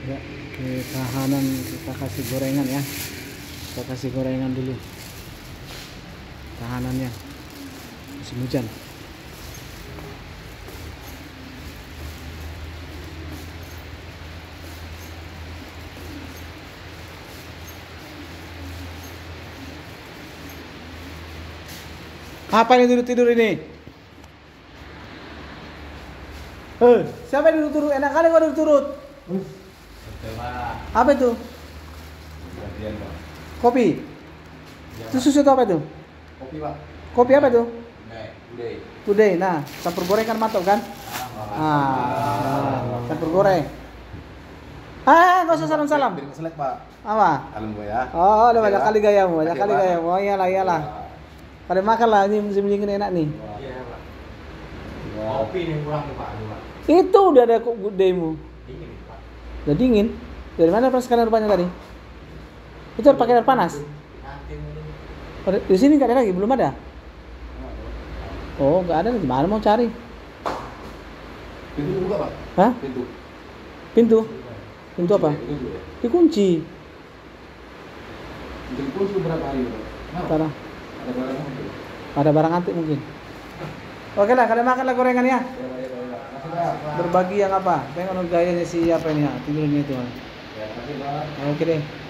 Ya, ketahanan kita kasih gorengan ya. Kita kasih gorengan dulu. Tahanannya musim hujan. Apa ini tidur-tidur ini? Siapa yang duduk turut? Enak kali kau duduk turut. Apa itu? Kopi. Itu susu itu apa itu? Kopi, Pak. Kopi apa itu? Udah. Today. Nah, campur goreng kan mantap kan? Campur goreng. Nggak usah salam-salam. Selek, Pak. Apa? Kalem gue ya. Oh, udah banyak kali gayamu, banyak Oke, kali Pak. gayamu. Oh iyalah. Pada makan lah, ini musim dingin enak nih. Iya, Pak. Kopi nih kurang nih, Pak. Itu udah ada good day-mu. Dingin, Pak. Udah dingin. Dari mana sekalian rupanya tadi? Itu pakai air panas. Di sini nggak ada lagi, belum ada. Oh, nggak ada. Gimana mau cari? Pintu dibuka, Pak. Hah? Pintu. Pintu apa? Pintu. Dikunci. Kunci berapa hari, Pak? Parah. Ada barang apa? Ada barang antik mungkin. Oke lah, kalian makan lah gorengan ya. Berbagi yang apa? Tengok gayanya si apa ini ya? Tidurnya itu. Ya, terima kasih, Pak. Oke deh.